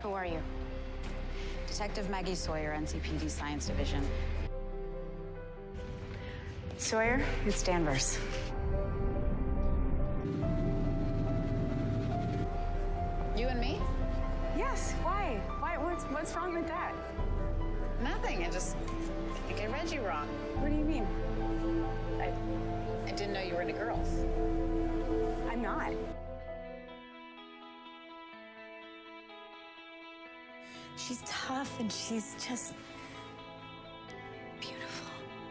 Who are you? Detective Maggie Sawyer, NCPD Science Division. Sawyer, it's Sanvers. You and me? Yes, why? What's wrong with that? Nothing, I think I read you wrong. What do you mean? I didn't know you were into girls. I'm not. She's tough and she's just beautiful.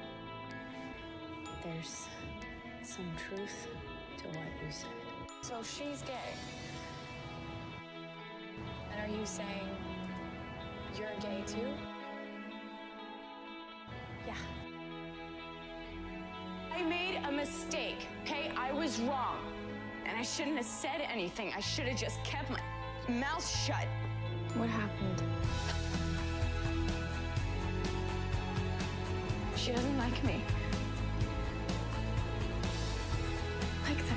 There's some truth to what you said. So she's gay. And are you saying you're gay too? Yeah. I made a mistake, okay? I was wrong. And I shouldn't have said anything. I should have just kept my mouth shut. What happened? She doesn't like me. Like that.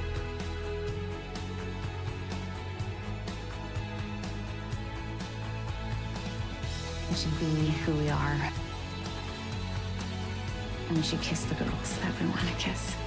We should be who we are. And we should kiss the girls that we want to kiss.